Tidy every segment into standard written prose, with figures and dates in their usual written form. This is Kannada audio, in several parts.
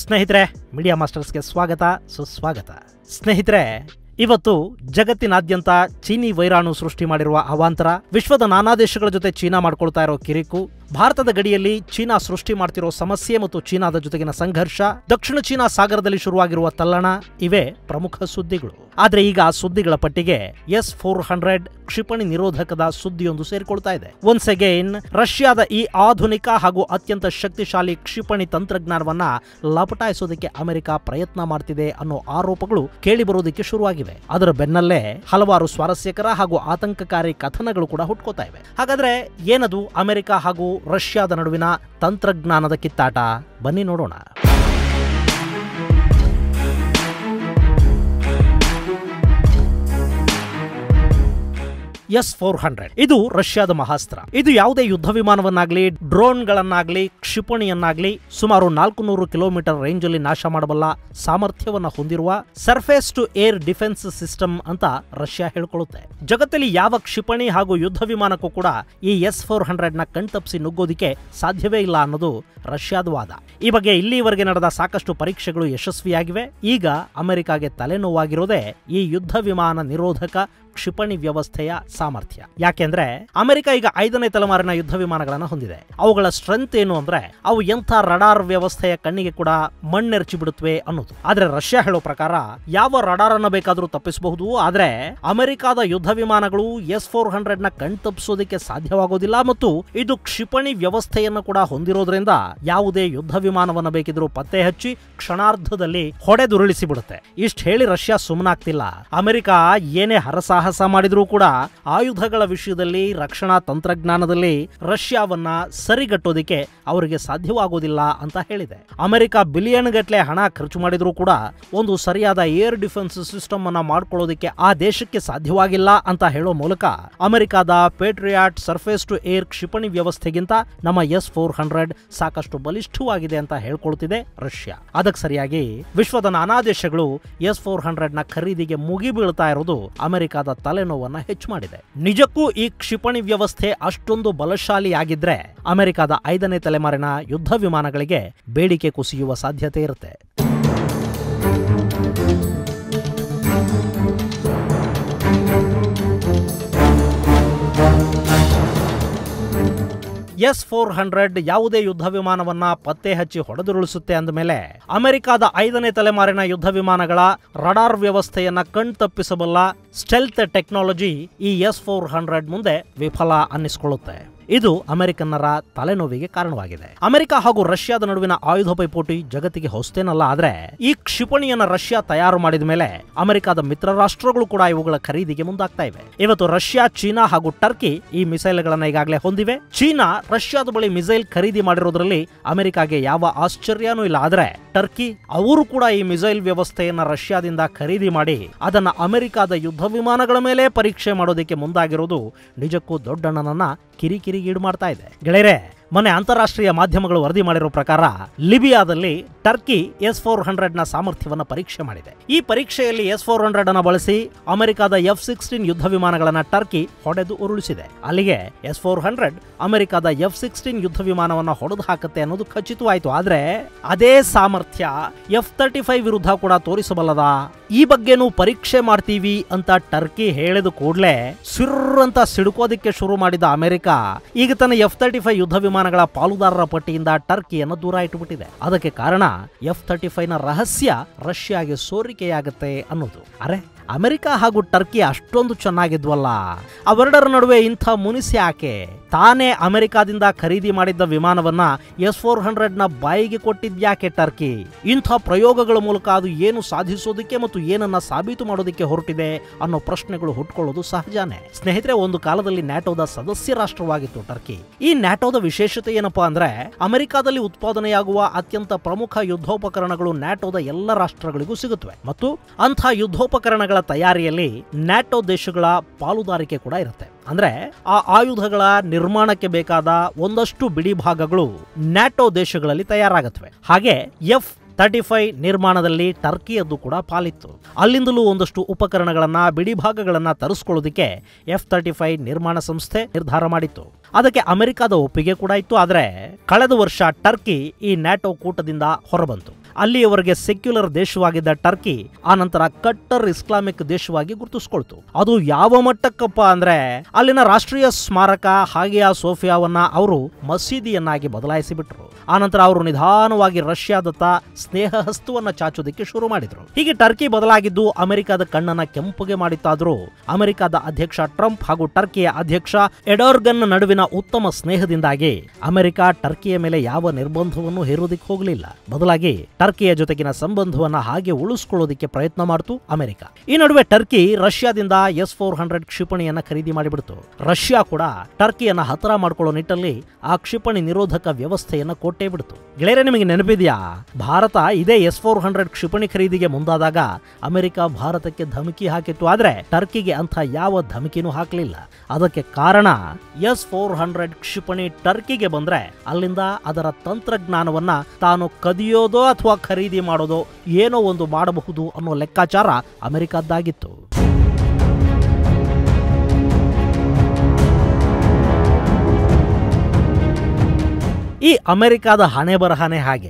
ಸ್ನೇಹಿತರೆ, ಮೀಡಿಯಾ ಮಾಸ್ಟರ್ಸ್ಗೆ ಸ್ವಾಗತ ಸುಸ್ವಾಗತ. ಸ್ನೇಹಿತರೆ, ಇವತ್ತು ಜಗತ್ತಿನಾದ್ಯಂತ ಚೀನಿ ವೈರಾಣು ಸೃಷ್ಟಿ ಮಾಡಿರುವ ಅವಾಂತರ, ವಿಶ್ವದ ನಾನಾ ದೇಶಗಳ ಜೊತೆ ಚೀನಾ ಮಾಡ್ಕೊಳ್ತಾ ಇರೋ ಕಿರಿಕು, ಭಾರತದ ಗಡಿಯಲ್ಲಿ ಚೀನಾ ಸೃಷ್ಟಿ ಮಾಡ್ತಿರೋ ಸಮಸ್ಯೆ ಮತ್ತು ಚೀನಾದ ಜೊತೆಗಿನ ಸಂಘರ್ಷ, ದಕ್ಷಿಣ ಚೀನಾ ಸಾಗರದಲ್ಲಿ ಶುರುವಾಗಿರುವ ತಲ್ಲಣ ಇವೇ ಪ್ರಮುಖ ಸುದ್ದಿಗಳು. ಆದ್ರೆ ಈಗ ಆ ಸುದ್ದಿಗಳ ಪಟ್ಟಿಗೆ S-400 ಕ್ಷಿಪಣಿ ನಿರೋಧಕದ ಸುದ್ದಿಯೊಂದು ಸೇರಿಕೊಳ್ತಾ ಇದೆ. ಒನ್ಸ್ ಅಗೈನ್ ರಷ್ಯಾದ ಈ ಆಧುನಿಕ ಹಾಗೂ ಅತ್ಯಂತ ಶಕ್ತಿಶಾಲಿ ಕ್ಷಿಪಣಿ ತಂತ್ರಜ್ಞಾನವನ್ನ ಲಪಟಾಯಿಸೋದಕ್ಕೆ ಅಮೆರಿಕ ಪ್ರಯತ್ನ ಮಾಡ್ತಿದೆ ಅನ್ನೋ ಆರೋಪಗಳು ಕೇಳಿಬರೋದಕ್ಕೆ ಶುರುವಾಗಿವೆ. ಅದರ ಬೆನ್ನಲ್ಲೇ ಹಲವಾರು ಸ್ವಾರಸ್ಯಕರ ಹಾಗೂ ಆತಂಕಕಾರಿ ಕಥನಗಳು ಕೂಡ ಹುಟ್ಕೋತಾ ಇವೆ. ಹಾಗಾದ್ರೆ ಏನದು ಅಮೆರಿಕ ಹಾಗೂ ರಷ್ಯಾದ ನಡುವಿನ ತಂತ್ರಜ್ಞಾನದ ಕಿತ್ತಾಟ? ಬನ್ನಿ ನೋಡೋಣ. S-400 ಇದು ರಷ್ಯಾದ ಮಹಾಸ್ತ್ರ. ಇದು ಯಾವುದೇ ಯುದ್ಧ ವಿಮಾನವನ್ನಾಗ್ಲಿ, ಡ್ರೋನ್ಗಳನ್ನಾಗ್ಲಿ, ಕ್ಷಿಪಣಿಯನ್ನಾಗ್ಲಿ ಸುಮಾರು 400 ಕಿಲೋಮೀಟರ್ ರೇಂಜ್ ಅಲ್ಲಿ ನಾಶ ಮಾಡಬಲ್ಲ ಸಾಮರ್ಥ್ಯವನ್ನ ಹೊಂದಿರುವ surface to air defence system ಅಂತ ರಷ್ಯಾ ಹೇಳ್ಕೊಳ್ಳುತ್ತೆ. ಜಗತ್ತಲ್ಲಿ ಯಾವ ಕ್ಷಿಪಣಿ ಹಾಗೂ ಯುದ್ಧ ವಿಮಾನಕ್ಕೂ ಕೂಡ ಈ S-400 ನ ಕಣ್ತಪ್ಪಿಸಿ ನುಗ್ಗೋದಿಕ್ಕೆ ಸಾಧ್ಯವೇ ಇಲ್ಲ ಅನ್ನೋದು ರಷ್ಯಾದ ವಾದ. ಈ ಬಗ್ಗೆ ಇಲ್ಲಿವರೆಗೆ ನಡೆದ ಸಾಕಷ್ಟು ಪರೀಕ್ಷೆಗಳು ಯಶಸ್ವಿಯಾಗಿವೆ. ಈಗ ಅಮೆರಿಕಾಗೆ ತಲೆನೋವಾಗಿರೋದೇ ಈ ಯುದ್ಧ ವಿಮಾನ ನಿರೋಧಕ ಕ್ಷಿಪಣಿ ವ್ಯವಸ್ಥೆಯ ಸಾಮರ್ಥ್ಯ. ಯಾಕೆಂದ್ರೆ ಅಮೆರಿಕ ಈಗ 5ನೇ ತಲೆಮಾರಿನ ಯುದ್ಧ ವಿಮಾನಗಳನ್ನು ಹೊಂದಿದೆ. ಅವುಗಳ ಸ್ಟ್ರೆಂತ್ ಏನು ಅಂದ್ರೆ ಅವು ಎಂಥ ರಡಾರ್ ವ್ಯವಸ್ಥೆಯ ಕಣ್ಣಿಗೆ ಕೂಡ ಮಣ್ಣೆರಚಿ ಬಿಡುತ್ತವೆ ಅನ್ನೋದು. ಆದ್ರೆ ರಷ್ಯಾ ಹೇಳೋ ಪ್ರಕಾರ ಯಾವ ರಡಾರ್ ಅನ್ನ ಬೇಕಾದ್ರೂ ತಪ್ಪಿಸಬಹುದು, ಆದ್ರೆ ಅಮೆರಿಕದ ಯುದ್ಧ ವಿಮಾನಗಳು S-400 ನ ಕಣ್ತಪ್ಪಿಸೋದಕ್ಕೆ ಸಾಧ್ಯವಾಗೋದಿಲ್ಲ ಮತ್ತು ಇದು ಕ್ಷಿಪಣಿ ವ್ಯವಸ್ಥೆಯನ್ನು ಕೂಡ ಹೊಂದಿರೋದ್ರಿಂದ ಯಾವುದೇ ಯುದ್ಧ ವಿಮಾನವನ್ನ ಬೇಕಿದ್ರೂ ಪತ್ತೆ ಹಚ್ಚಿ ಕ್ಷಣಾರ್ಧದಲ್ಲಿ ಹೊಡೆದುರುಳಿಸಿ ಬಿಡುತ್ತೆ. ಇಷ್ಟ ಹೇಳಿ ರಷ್ಯಾ ಸುಮ್ಮನಾಗ್ತಿಲ್ಲ. ಅಮೆರಿಕ ಏನೇ ಹರಸಾಹಸ ಮಾಡಿದ್ರೂ ಕೂಡ ಆಯುಧಗಳ ವಿಷಯದಲ್ಲಿ, ರಕ್ಷಣಾ ತಂತ್ರಜ್ಞಾನದಲ್ಲಿ ರಷ್ಯಾವನ್ನ ಸರಿಗಟ್ಟೋದಿಕ್ಕೆ ಅವರಿಗೆ ಸಾಧ್ಯವಾಗೋದಿಲ್ಲ ಅಂತ ಹೇಳಿದೆ. ಅಮೆರಿಕ ಬಿಲಿಯನ್ ಗಟ್ಟಲೆ ಹಣ ಖರ್ಚು ಮಾಡಿದ್ರೂ ಕೂಡ ಒಂದು ಸರಿಯಾದ ಏರ್ ಡಿಫೆನ್ಸ್ ಸಿಸ್ಟಮ್ ಅನ್ನ ಮಾಡ್ಕೊಳ್ಳೋದಕ್ಕೆ ಆ ದೇಶಕ್ಕೆ ಸಾಧ್ಯವಾಗಿಲ್ಲ ಅಂತ ಹೇಳೋ ಮೂಲಕ ಅಮೆರಿಕದ ಪೇಟ್ರಿಯಾಟ್ ಸರ್ಫೇಸ್ ಟು ಏರ್ ಕ್ಷಿಪಣಿ ವ್ಯವಸ್ಥೆಗಿಂತ ನಮ್ಮ S-400 ಸಾಕಷ್ಟು ಬಲಿಷ್ಠವಾಗಿದೆ ಅಂತ ಹೇಳ್ಕೊಳ್ತಿದೆ ರಷ್ಯಾ. ಅದಕ್ಕೆ ಸರಿಯಾಗಿ ವಿಶ್ವದ ನಾನಾ ದೇಶಗಳು S-400 ನ ಖರೀದಿಗೆ ಮುಗಿಬೀಳ್ತಾ ಇರೋದು ಅಮೆರಿಕದ ತಲೆನೋವನ್ನ ಹೆಚ್ಚು ಮಾಡಿದೆ. ನಿಜಕ್ಕೂ ಈ ಕ್ಷಿಪಣಿ ವ್ಯವಸ್ಥೆ ಅಷ್ಟೊಂದು ಬಲಶಾಲಿಯಾಗಿದ್ರೆ ಅಮೆರಿಕದ 5ನೇ ತಲೆಮಾರಿನ ಯುದ್ಧ ವಿಮಾನಗಳಿಗೆ ಬೇಡಿಕೆ ಕುಸಿಯುವ ಸಾಧ್ಯತೆ ಇರುತ್ತೆ. S-400 ಯಾವುದೇ ಯುದ್ಧ ವಿಮಾನವನ್ನ ಪತ್ತೆ ಹಚ್ಚಿ ಹೊಡೆದುರುಳಿಸುತ್ತೆ ಅಂದಮೇಲೆ ಅಮೆರಿಕದ 5ನೇ ತಲೆಮಾರಿನ ಯುದ್ಧ ವಿಮಾನಗಳ ರಡಾರ್ ವ್ಯವಸ್ಥೆಯನ್ನ ಕಣ್ತಪ್ಪಿಸಬಲ್ಲ ಸ್ಟೆಲ್ತ್ ಟೆಕ್ನಾಲಜಿ ಈ S-400 ಮುಂದೆ ವಿಫಲ ಅನ್ನಿಸಿಕೊಳ್ಳುತ್ತೆ. ಇದು ಅಮೆರಿಕನ್ನರ ತಲೆನೋವಿಗೆ ಕಾರಣವಾಗಿದೆ. ಅಮೆರಿಕ ಹಾಗೂ ರಷ್ಯಾದ ನಡುವಿನ ಆಯುಧ ಪೈಪೋಟಿ ಜಗತ್ತಿಗೆ ಹೊಸತೇನಲ್ಲ. ಆದ್ರೆ ಈ ಕ್ಷಿಪಣಿಯನ್ನ ರಷ್ಯಾ ತಯಾರು ಮಾಡಿದ ಮೇಲೆ ಅಮೆರಿಕದ ಮಿತ್ರ ರಾಷ್ಟ್ರಗಳು ಕೂಡ ಇವುಗಳ ಖರೀದಿಗೆ ಮುಂದಾಗ್ತಾ ಇವೆ. ಇವತ್ತು ರಷ್ಯಾ, ಚೀನಾ ಹಾಗೂ ಟರ್ಕಿ ಈ ಮಿಸೈಲ್ಗಳನ್ನ ಈಗಾಗಲೇ ಹೊಂದಿವೆ. ಚೀನಾ ರಷ್ಯಾದ ಬಳಿ ಮಿಸೈಲ್ ಖರೀದಿ ಮಾಡಿರೋದ್ರಲ್ಲಿ ಅಮೆರಿಕಾಗೆ ಯಾವ ಆಶ್ಚರ್ಯನೂ ಇಲ್ಲ. ಆದ್ರೆ ಟರ್ಕಿ ಅವರು ಕೂಡ ಈ ಮಿಸೈಲ್ ವ್ಯವಸ್ಥೆಯನ್ನ ರಷ್ಯಾದಿಂದ ಖರೀದಿ ಮಾಡಿ ಅದನ್ನ ಅಮೆರಿಕದ ಯುದ್ಧ ವಿಮಾನಗಳ ಮೇಲೆ ಪರೀಕ್ಷೆ ಮಾಡೋದಕ್ಕೆ ಮುಂದಾಗಿರೋದು ನಿಜಕ್ಕೂ ದೊಡ್ಡಣ್ಣನನ್ನ ಕಿರಿಕಿರಿಗೀಡು ಮಾಡ್ತಾ ಇದೆ. ಗೆಳೆಯರೆ, ಮೊನ್ನೆ ಅಂತಾರಾಷ್ಟ್ರೀಯ ಮಾಧ್ಯಮಗಳು ವರದಿ ಮಾಡಿರೋ ಪ್ರಕಾರ ಲಿಬಿಯಾದಲ್ಲಿ ಟರ್ಕಿ S-400 ನ ಸಾಮರ್ಥ್ಯವನ್ನ ಪರೀಕ್ಷೆ ಮಾಡಿದೆ. ಈ ಪರೀಕ್ಷೆಯಲ್ಲಿ S-400 ಅನ್ನು ಬಳಸಿ ಅಮೆರಿಕದ F-16 ಯುದ್ಧ ವಿಮಾನಗಳನ್ನ ಟರ್ಕಿ ಹೊಡೆದು ಉರುಳಿಸಿದೆ. ಅಲ್ಲಿಗೆ S-400 ಅಮೆರಿಕದ F-16 ಯುದ್ಧ ವಿಮಾನವನ್ನ ಹೊಡೆದು ಹಾಕುತ್ತೆ ಅನ್ನೋದು ಖಚಿತವಾಯಿತು. ಆದ್ರೆ ಅದೇ ಸಾಮರ್ಥ್ಯ F-35 ವಿರುದ್ಧ ಕೂಡ ತೋರಿಸಬಲ್ಲದ? ಈ ಬಗ್ಗೆನೂ ಪರೀಕ್ಷೆ ಮಾಡ್ತೀವಿ ಅಂತ ಟರ್ಕಿ ಹೇಳಿದ ಕೂಡಲೇ ಸಿರ್ರಂತ ಸಿಡುಕೋದಿಕ್ಕೆ ಶುರು ಮಾಡಿದ ಅಮೆರಿಕ ಈಗ ತನ್ನ F-35 ಯುದ್ಧ ವಿಮಾನಗಳ ಪಾಲುದಾರರ ಪಟ್ಟಿಯಿಂದ ಟರ್ಕಿಯನ್ನು ದೂರ ಇಟ್ಟುಬಿಟ್ಟಿದೆ. ಅದಕ್ಕೆ ಕಾರಣ F-35 ನ ರಹಸ್ಯ ರಷ್ಯಾಗೆ ಸೋರಿಕೆಯಾಗುತ್ತೆ ಅನ್ನೋದು. ಅರೆ, ಅಮೆರಿಕ ಹಾಗೂ ಟರ್ಕಿ ಅಷ್ಟೊಂದು ಚೆನ್ನಾಗಿದ್ವಲ್ಲ, ಅವೆರಡರ ನಡುವೆ ಇಂಥ ಮುನಿಸಿ ಯಾಕೆ? ತಾನೇ ಅಮೆರಿಕಾದಿಂದ ಖರೀದಿ ಮಾಡಿದ್ದ ವಿಮಾನವನ್ನ S-400 ನ ಬಾಯಿಗೆ ಕೊಟ್ಟಿದ್ಯಾಕೆ ಟರ್ಕಿ? ಇಂಥ ಪ್ರಯೋಗಗಳ ಮೂಲಕ ಅದು ಏನು ಸಾಧಿಸೋದಕ್ಕೆ ಮತ್ತು ಏನನ್ನ ಸಾಬೀತು ಮಾಡೋದಕ್ಕೆ ಹೊರಟಿದೆ ಅನ್ನೋ ಪ್ರಶ್ನೆಗಳು ಹುಟ್ಕೊಳ್ಳೋದು ಸಹಜಾನೆ. ಸ್ನೇಹಿತರೆ, ಒಂದು ಕಾಲದಲ್ಲಿ ನ್ಯಾಟೋದ ಸದಸ್ಯ ರಾಷ್ಟ್ರವಾಗಿತ್ತು ಟರ್ಕಿ. ಈ ನ್ಯಾಟೋದ ವಿಶೇಷತೆ ಏನಪ್ಪಾ ಅಂದ್ರೆ ಅಮೆರಿಕಾದಲ್ಲಿ ಉತ್ಪಾದನೆಯಾಗುವ ಅತ್ಯಂತ ಪ್ರಮುಖ ಯುದ್ಧೋಪಕರಣಗಳು ನ್ಯಾಟೋದ ಎಲ್ಲ ರಾಷ್ಟ್ರಗಳಿಗೂ ಸಿಗುತ್ತವೆ ಮತ್ತು ಅಂಥ ಯುದ್ಧೋಪಕರಣಗಳ ತಯಾರಿಯಲ್ಲಿ ನ್ಯಾಟೋ ದೇಶಗಳ ಪಾಲುದಾರಿಕೆ ಕೂಡ ಇರುತ್ತೆ. ಅಂದ್ರೆ ಆ ಆಯುಧಗಳ ನಿರ್ಮಾಣಕ್ಕೆ ಬೇಕಾದ ಒಂದಷ್ಟು ಬಿಡಿ ಭಾಗಗಳು ನ್ಯಾಟೋ ದೇಶಗಳಲ್ಲಿ ತಯಾರಾಗುತ್ತವೆ. ಹಾಗೆ F-35 ನಿರ್ಮಾಣದಲ್ಲಿ ಟರ್ಕಿಯದ್ದು ಕೂಡ ಪಾಲಿತ್ತು. ಅಲ್ಲಿಂದಲೂ ಒಂದಷ್ಟು ಉಪಕರಣಗಳನ್ನ, ಬಿಡಿ ಭಾಗಗಳನ್ನ ತರಿಸ್ಕೊಳ್ಳೋದಕ್ಕೆ F-35 ನಿರ್ಮಾಣ ಸಂಸ್ಥೆ ನಿರ್ಧಾರ ಮಾಡಿತ್ತು. ಅದಕ್ಕೆ ಅಮೆರಿಕದ ಒಪ್ಪಿಗೆ ಕೂಡ ಇತ್ತು. ಆದರೆ ಕಳೆದ ವರ್ಷ ಟರ್ಕಿ ಈ ನ್ಯಾಟೋ ಕೂಟದಿಂದ ಹೊರಬಂತು. ಅಲ್ಲಿಯವರೆಗೆ ಸೆಕ್ಯುಲರ್ ದೇಶವಾಗಿದ್ದ ಟರ್ಕಿ ಆನಂತರ ಕಟ್ಟರ್ ಇಸ್ಲಾಮಿಕ್ ದೇಶವಾಗಿ ಗುರುತಿಸಿಕೊಳ್ತು. ಅದು ಯಾವ ಮಟ್ಟಕ್ಕಪ್ಪ ಅಂದ್ರೆ ಅಲ್ಲಿನ ರಾಷ್ಟ್ರೀಯ ಸ್ಮಾರಕ ಹಾಗಿಯಾ ಸೋಫಿಯಾವನ್ನ ಅವರು ಮಸೀದಿಯನ್ನಾಗಿ ಬದಲಾಯಿಸಿಬಿಟ್ರು. ಆನಂತರ ಅವರು ನಿಧಾನವಾಗಿ ರಷ್ಯಾದತ್ತ ಸ್ನೇಹ ಹಸ್ತವನ್ನ ಚಾಚೋದಕ್ಕೆ ಶುರು ಮಾಡಿದ್ರು. ಹೀಗೆ ಟರ್ಕಿ ಬದಲಾಗಿದ್ದು ಅಮೆರಿಕದ ಕಣ್ಣನ್ನ ಕೆಂಪುಗೆ ಮಾಡಿತ್ತಾದ್ರೂ ಅಮೆರಿಕದ ಅಧ್ಯಕ್ಷ ಟ್ರಂಪ್ ಹಾಗೂ ಟರ್ಕಿಯ ಅಧ್ಯಕ್ಷ ಎಡೋರ್ಗನ್ ನಡುವಿನ ಉತ್ತಮ ಸ್ನೇಹದಿಂದಾಗಿ ಅಮೆರಿಕ ಟರ್ಕಿಯ ಮೇಲೆ ಯಾವ ನಿರ್ಬಂಧವನ್ನು ಹೇರೋದಿಕ್ಕೆ ಹೋಗಲಿಲ್ಲ. ಬದಲಾಗಿ ಟರ್ಕಿಯ ಜೊತೆಗಿನ ಸಂಬಂಧವನ್ನ ಹಾಗೆ ಉಳಿಸಿಕೊಳ್ಳೋದಕ್ಕೆ ಪ್ರಯತ್ನ ಮಾಡಿತು ಅಮೆರಿಕ. ಈ ನಡುವೆ ಟರ್ಕಿ ರಷ್ಯಾದಿಂದ S-400 ಕ್ಷಿಪಣಿಯನ್ನ ಖರೀದಿ ಮಾಡಿಬಿಡ್ತು. ರಷ್ಯಾ ಕೂಡ ಟರ್ಕಿಯನ್ನ ಹತರ ಮಾಡಿಕೊಳ್ಳೋ ನಿಟ್ಟಲ್ಲಿ ಆ ಕ್ಷಿಪಣಿ ನಿರೋಧಕ ವ್ಯವಸ್ಥೆಯನ್ನ ಕೊಟ್ಟೇ ಬಿಡ್ತು. ಗೆಳೆಯರೆ, ನಿಮಗೆ ನೆನಪಿದೆಯಾ, ಭಾರತ ಇದೇ S-400 ಕ್ಷಿಪಣಿ ಖರೀದಿಗೆ ಮುಂದಾದಾಗ ಅಮೆರಿಕ ಭಾರತಕ್ಕೆ ಧಮಕಿ ಹಾಕಿತ್ತು. ಆದ್ರೆ ಟರ್ಕಿಗೆ ಅಂಥ ಯಾವ ಧಮಕಿನೂ ಹಾಕಲಿಲ್ಲ. ಅದಕ್ಕೆ ಕಾರಣ S-400 ಕ್ಷಿಪಣಿ ಟರ್ಕಿಗೆ ಬಂದ್ರೆ ಅಲ್ಲಿಂದ ಅದರ ತಂತ್ರಜ್ಞಾನವನ್ನ ತಾನು ಕದಿಯೋದೋ ಅಥವಾ ಖರೀದಿ ಮಾಡೋದೋ ಏನೋ ಒಂದು ಮಾಡಬಹುದು ಅನ್ನೋ ಲೆಕ್ಕಾಚಾರ ಅಮೆರಿಕದ್ದಾಗಿತ್ತು. ಈ ಅಮೆರಿಕದ ಹಣೆ ಬರಹನೆ ಹಾಗೆ.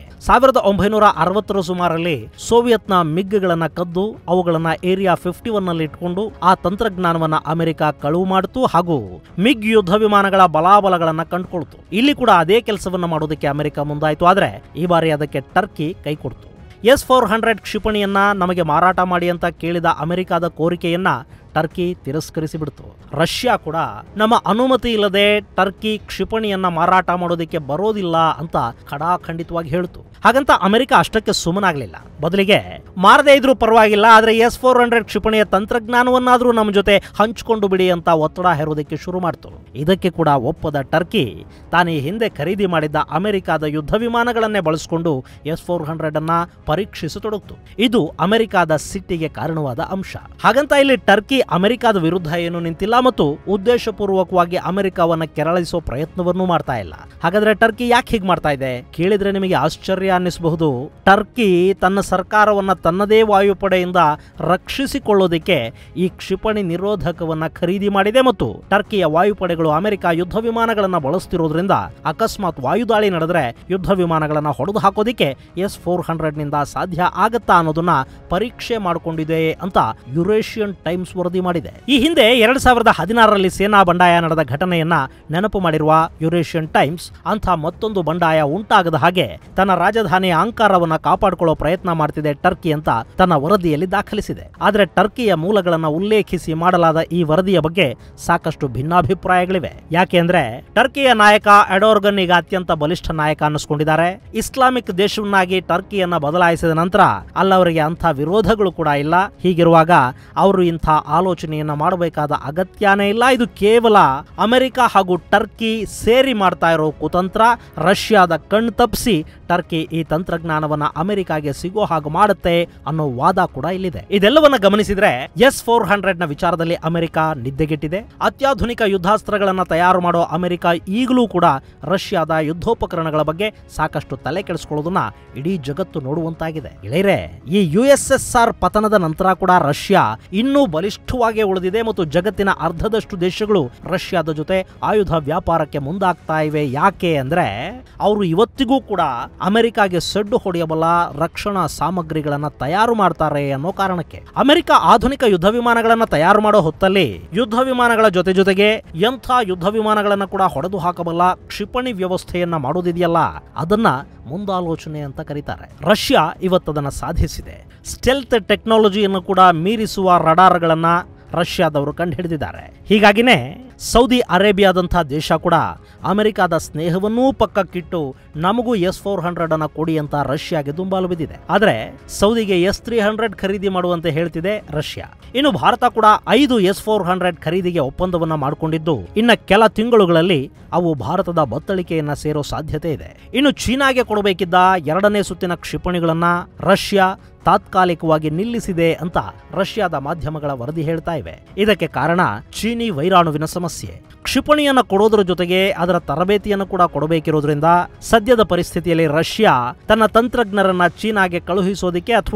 1960ರ ಸುಮಾರಲ್ಲಿ ಸೋವಿಯತ್ನ ಮಿಗ್ಗಳನ್ನ ಕದ್ದು ಅವುಗಳನ್ನ ಏರಿಯಾ 51 ನಲ್ಲಿ ಇಟ್ಕೊಂಡು ಆ ತಂತ್ರಜ್ಞಾನವನ್ನ ಅಮೆರಿಕ ಕಳುವು ಮಾಡಿತು ಹಾಗೂ ಮಿಗ್ ಯುದ್ಧ ವಿಮಾನಗಳ ಬಲಾಬಲಗಳನ್ನ ಕಂಡುಕೊಳ್ತು. ಇಲ್ಲಿ ಕೂಡ ಅದೇ ಕೆಲಸವನ್ನ ಮಾಡೋದಕ್ಕೆ ಅಮೆರಿಕ ಮುಂದಾಯಿತು. ಆದ್ರೆ ಈ ಬಾರಿ ಅದಕ್ಕೆ ಟರ್ಕಿ ಕೈ ಕೊಡ್ತು. S-400 ಕ್ಷಿಪಣಿಯನ್ನ ನಮಗೆ ಮಾರಾಟ ಮಾಡಿ ಅಂತ ಕೇಳಿದ ಅಮೆರಿಕದ ಕೋರಿಕೆಯನ್ನ ಟರ್ಕಿ ತಿರಸ್ಕರಿಸಿಬಿಡ್ತು. ರಷ್ಯಾ ಕೂಡ ನಮ್ಮ ಅನುಮತಿ ಇಲ್ಲದೆ ಟರ್ಕಿ ಕ್ಷಿಪಣಿಯನ್ನ ಮಾರಾಟ ಮಾಡೋದಕ್ಕೆ ಬರೋದಿಲ್ಲ ಅಂತ ಖಡಾಖಂಡಿತವಾಗಿ ಹೇಳ್ತು. ಹಾಗಂತ ಅಮೆರಿಕ ಅಷ್ಟಕ್ಕೆ ಸುಮ್ಮನಾಗ್ಲಿಲ್ಲ. ಬದಲಿಗೆ ಮಾರದೇ ಇದ್ರೂ ಪರವಾಗಿಲ್ಲ, ಆದ್ರೆ S-400 ಕ್ಷಿಪಣಿಯ ತಂತ್ರಜ್ಞಾನವನ್ನಾದ್ರೂ ನಮ್ಮ ಜೊತೆ ಹಂಚಿಕೊಂಡು ಬಿಡಿ ಅಂತ ಒತ್ತಡ ಹೇರೋದಕ್ಕೆ ಶುರು ಮಾಡ್ತು. ಇದಕ್ಕೆ ಕೂಡ ಒಪ್ಪದ ಟರ್ಕಿ ತಾನೇ ಹಿಂದೆ ಖರೀದಿ ಮಾಡಿದ್ದ ಅಮೆರಿಕದ ಯುದ್ಧ ವಿಮಾನಗಳನ್ನೇ ಬಳಸಿಕೊಂಡು S-400 ಅನ್ನ ಪರೀಕ್ಷಿಸತೊಡಗಿತು. ಇದು ಅಮೆರಿಕದ ಸಿಟ್ಟಿಗೆ ಕಾರಣವಾದ ಅಂಶ. ಹಾಗಂತ ಇಲ್ಲಿ ಟರ್ಕಿ ಅಮೆರಿಕದ ವಿರುದ್ಧ ಏನು ನಿಂತಿಲ್ಲ ಮತ್ತು ಉದ್ದೇಶಪೂರ್ವಕವಾಗಿ ಅಮೆರಿಕವನ್ನ ಕೆರಳಿಸೋ ಪ್ರಯತ್ನವನ್ನೂ ಮಾಡ್ತಾ ಇಲ್ಲ. ಹಾಗಾದ್ರೆ ಟರ್ಕಿ ಯಾಕೆ ಹೀಗೆ ಮಾಡ್ತಾ ಇದೆ ಕೇಳಿದ್ರೆ ನಿಮಗೆ ಆಶ್ಚರ್ಯ ಅನ್ನಿಸಬಹುದು. ಟರ್ಕಿ ತನ್ನ ಸರ್ಕಾರವನ್ನ ತನ್ನದೇ ವಾಯುಪಡೆಯಿಂದ ರಕ್ಷಿಸಿಕೊಳ್ಳೋದಕ್ಕೆ ಈ ಕ್ಷಿಪಣಿ ನಿರೋಧಕವನ್ನ ಖರೀದಿ ಮಾಡಿದೆ ಮತ್ತು ಟರ್ಕಿಯ ವಾಯುಪಡೆಗಳು ಅಮೆರಿಕ ಯುದ್ಧ ವಿಮಾನಗಳನ್ನ ಬಳಸ್ತಿರೋದ್ರಿಂದ ಅಕಸ್ಮಾತ್ ವಾಯುದಾಳಿ ನಡೆದ್ರೆ ಯುದ್ಧ ವಿಮಾನಗಳನ್ನ ಹೊಡೆದು ಹಾಕೋದಿಕ್ಕೆ S-400 ನಿಂದ ಸಾಧ್ಯ ಆಗತ್ತಾ ಅನ್ನೋದನ್ನ ಪರೀಕ್ಷೆ ಮಾಡಿಕೊಂಡಿದೆ ಅಂತ ಯುರೇಷಿಯನ್ ಟೈಮ್ಸ್ ವರದಿ ಮಾಡಿದೆ. ಈ ಹಿಂದೆ 2016ರಲ್ಲಿ ಸೇನಾ ಬಂಡಾಯ ನಡೆದ ಘಟನೆಯನ್ನ ನೆನಪು ಮಾಡಿರುವ ಯುರೇಷಿಯನ್ ಟೈಮ್ಸ್ ಅಂಥ ಮತ್ತೊಂದು ಬಂಡಾಯ ಉಂಟಾಗದ ಹಾಗೆ ತನ್ನ ರಾಜಧಾನಿಯ ಅಂಕಾರವನ್ನ ಕಾಪಾಡಿಕೊಳ್ಳೋ ಪ್ರಯತ್ನ ಮಾಡ್ತಿದೆ ಟರ್ಕಿ ಅಂತ ತನ್ನ ವರದಿಯಲ್ಲಿ ದಾಖಲಿಸಿದೆ. ಆದ್ರೆ ಟರ್ಕಿಯ ಮೂಲಗಳನ್ನ ಉಲ್ಲೇಖಿಸಿ ಮಾಡಲಾದ ಈ ವರದಿಯ ಬಗ್ಗೆ ಸಾಕಷ್ಟು ಭಿನ್ನಾಭಿಪ್ರಾಯಗಳಿವೆ. ಯಾಕೆಂದ್ರೆ ಟರ್ಕಿಯ ನಾಯಕ ಎಡೋರ್ಗನ್ ಈಗ ಅತ್ಯಂತ ಬಲಿಷ್ಠ ನಾಯಕ ಅನ್ನಿಸ್ಕೊಂಡಿದ್ದಾರೆ. ಇಸ್ಲಾಮಿಕ್ ದೇಶವನ್ನಾಗಿ ಟರ್ಕಿಯನ್ನ ಬದಲಾಯಿಸಿದ ನಂತರ ಅಲ್ಲವರಿಗೆ ಅಂಥ ವಿರೋಧಗಳು ಕೂಡ ಇಲ್ಲ. ಹೀಗಿರುವಾಗ ಅವರು ಇಂಥ ಆಲೋಚನೆಯನ್ನ ಮಾಡಬೇಕಾದ ಅಗತ್ಯನೇ ಇಲ್ಲ. ಇದು ಕೇವಲ ಅಮೆರಿಕ ಹಾಗೂ ಟರ್ಕಿ ಸೇರಿ ಮಾಡ್ತಾ ಇರೋ ಕುತಂತ್ರ. ರಷ್ಯಾದ ಕಣ್ ತಪ್ಪಿಸಿ ಟರ್ಕಿ ಈ ತಂತ್ರಜ್ಞಾನವನ್ನ ಅಮೆರಿಕಾಗೆ ಸಿಗೋ ಹಾಗೆ ಮಾಡುತ್ತೆ ಅನ್ನೋ ವಾದ ಕೂಡ ಇಲ್ಲಿದೆ. ಇದೆಲ್ಲವನ್ನ ಗಮನಿಸಿದ್ರೆ S-400 ನ ವಿಚಾರದಲ್ಲಿ ಅಮೆರಿಕ ನಿದ್ದೆಗೆಟ್ಟಿದೆ. ಅತ್ಯಾಧುನಿಕ ಯುದ್ಧಾಸ್ತ್ರಗಳನ್ನ ತಯಾರು ಮಾಡೋ ಅಮೆರಿಕ ಈಗಲೂ ಕೂಡ ರಷ್ಯಾದ ಯುದ್ಧೋಪಕರಣಗಳ ಬಗ್ಗೆ ಸಾಕಷ್ಟು ತಲೆ ಕೆಡಿಸ್ಕೊಳ್ಳೋದನ್ನ ಇಡೀ ಜಗತ್ತು ನೋಡುವಂತಾಗಿದೆ. ಗೆಳೆಯರೆ, ಈ USSR ಪತನದ ನಂತರ ಕೂಡ ರಷ್ಯಾ ಇನ್ನೂ ಬಲಿಷ್ಠವಾಗಿ ಉಳಿದಿದೆ ಮತ್ತು ಜಗತ್ತಿನ ಅರ್ಧದಷ್ಟು ದೇಶಗಳು ರಷ್ಯಾದ ಜೊತೆ ಆಯುಧ ವ್ಯಾಪಾರಕ್ಕೆ ಮುಂದಾಗ್ತಾ ಇವೆ. ಯಾಕೆ ಅಂದ್ರೆ ಅವರು ಇವತ್ತಿಗೂ ಕೂಡ ಅಮೆರಿಕಾಗೆ ಸಡ್ಡು ಹೊಡೆಯಬಲ್ಲ ರಕ್ಷಣಾ ಸಾಮಗ್ರಿಗಳನ್ನ ತಯಾರು ಮಾಡ್ತಾರೆ ಅನ್ನೋ ಕಾರಣಕ್ಕೆ. ಅಮೆರಿಕ ಆಧುನಿಕ ಯುದ್ಧ ವಿಮಾನಗಳನ್ನ ತಯಾರು ಮಾಡೋ ಹೊತ್ತಲ್ಲಿ ಯುದ್ಧ ವಿಮಾನಗಳ ಜೊತೆಗೆ ಎಂಥ ಯುದ್ಧ ವಿಮಾನಗಳನ್ನ ಕೂಡ ಹೊಡೆದು ಹಾಕಬಲ್ಲ ಕ್ಷಿಪಣಿ ವ್ಯವಸ್ಥೆಯನ್ನ ಮಾಡೋದಿದೆಯಲ್ಲ, ಅದನ್ನ ಮುಂದಾಲೋಚನೆ ಅಂತ ಕರೀತಾರೆ. ರಷ್ಯಾ ಇವತ್ತದನ್ನ ಸಾಧಿಸಿದೆ. ಸ್ಟೆಲ್ತ್ ಟೆಕ್ನಾಲಜಿಯನ್ನು ಕೂಡ ಮೀರಿಸುವ ರಡಾರ್ಗಳನ್ನ ರಷ್ಯಾದವರು ಕಂಡುಹಿಡಿದಿದ್ದಾರೆ. ಹೀಗಾಗಿನೇ ಸೌದಿ ಅರೇಬಿಯಾದಂಥ ದೇಶ ಕೂಡ ಅಮೆರಿಕದ ಸ್ನೇಹವನ್ನೂ ಪಕ್ಕಕ್ಕಿಟ್ಟು ನಮಗೂ S-400 ಅನ್ನ ಕೊಡಿ ಅಂತ ರಷ್ಯಾಗೆ ದುಂಬಾಲು ಬಿದ್ದಿದೆ. ಆದ್ರೆ ಸೌದಿಗೆ S-300 ಖರೀದಿ ಮಾಡುವಂತೆ ಹೇಳ್ತಿದೆ ರಷ್ಯಾ. ಇನ್ನು ಭಾರತ ಕೂಡ 5 S-400 ಖರೀದಿಗೆ ಒಪ್ಪಂದವನ್ನ ಮಾಡಿಕೊಂಡಿದ್ದು ಇನ್ನ ಕೆಲ ತಿಂಗಳುಗಳಲ್ಲಿ ಅವು ಭಾರತದ ಬತ್ತಳಿಕೆಯನ್ನ ಸೇರೋ ಸಾಧ್ಯತೆ ಇದೆ. ಇನ್ನು ಚೀನಾಗೆ ಕೊಡಬೇಕಿದ್ದ 2ನೇ ಸುತ್ತಿನ ಕ್ಷಿಪಣಿಗಳನ್ನ ರಷ್ಯಾ ತಾತ್ಕಾಲಿಕವಾಗಿ ನಿಲ್ಲಿಸಿದೆ ಅಂತ ರಷ್ಯಾದ ಮಾಧ್ಯಮಗಳ ವರದಿ ಹೇಳ್ತಾ ಇವೆ. ಇದಕ್ಕೆ ಕಾರಣ ಚೀನಿ ವೈರಾಣುವಿನ ಸಮಸ್ಯೆ. ಕ್ಷಿಪಣಿಯನ್ನ ಕೊಡೋದ್ರ ಜೊತೆಗೆ ಅದರ ತರಬೇತಿಯನ್ನು ಕೂಡ ಕೊಡಬೇಕಿರೋದ್ರಿಂದ ಸದ್ಯದ ಪರಿಸ್ಥಿತಿಯಲ್ಲಿ ರಷ್ಯಾ ತನ್ನ ತಂತ್ರಜ್ಞರನ್ನ ಚೀನಾಗೆ ಕಳುಹಿಸೋದಿಕ್ಕೆ ಅಥವಾ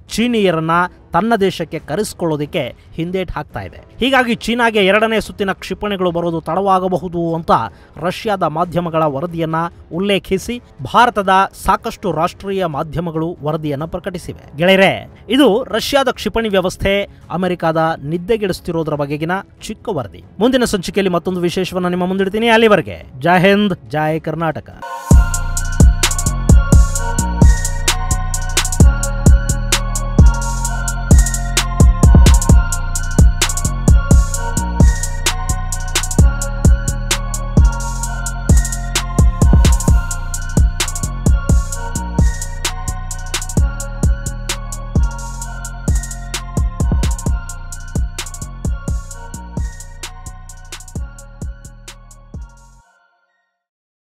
ಚೀನೀಯರನ್ನ ತನ್ನ ದೇಶಕ್ಕೆ ಕರೆಸಿಕೊಳ್ಳೋದಕ್ಕೆ ಹಿಂದೇಟು ಹಾಕ್ತಾ ಇದೆ. ಹೀಗಾಗಿ ಚೀನಾಗೆ 2ನೇ ಸುತ್ತಿನ ಕ್ಷಿಪಣಿಗಳು ಬರೋದು ತಡವಾಗಬಹುದು ಅಂತ ರಷ್ಯಾದ ಮಾಧ್ಯಮಗಳ ವರದಿಯನ್ನ ಉಲ್ಲೇಖಿಸಿ ಭಾರತದ ಸಾಕಷ್ಟು ರಾಷ್ಟ್ರೀಯ ಮಾಧ್ಯಮಗಳು ವರದಿಯನ್ನ ಪ್ರಕಟಿಸಿವೆ. ಗೆಳೆಯರೇ, ಇದು ರಷ್ಯಾದ ಕ್ಷಿಪಣಿ ವ್ಯವಸ್ಥೆ ಅಮೆರಿಕದ ನಿದ್ದೆಗೆಡಿಸುತ್ತಿರೋದ್ರ ಬಗೆಗಿನ ಚಿಕ್ಕ ವರದಿ. ಮುಂದಿನ ಸಂಚಿಕೆಯಲ್ಲಿ ಮತ್ತೊಂದು ವಿಶೇಷವನ್ನ ನಿಮ್ಮ ಮುಂದಿಡ್ತೀನಿ. ಅಲ್ಲಿವರೆಗೆ ಜೈ ಹಿಂದ್, ಜೈ ಕರ್ನಾಟಕ.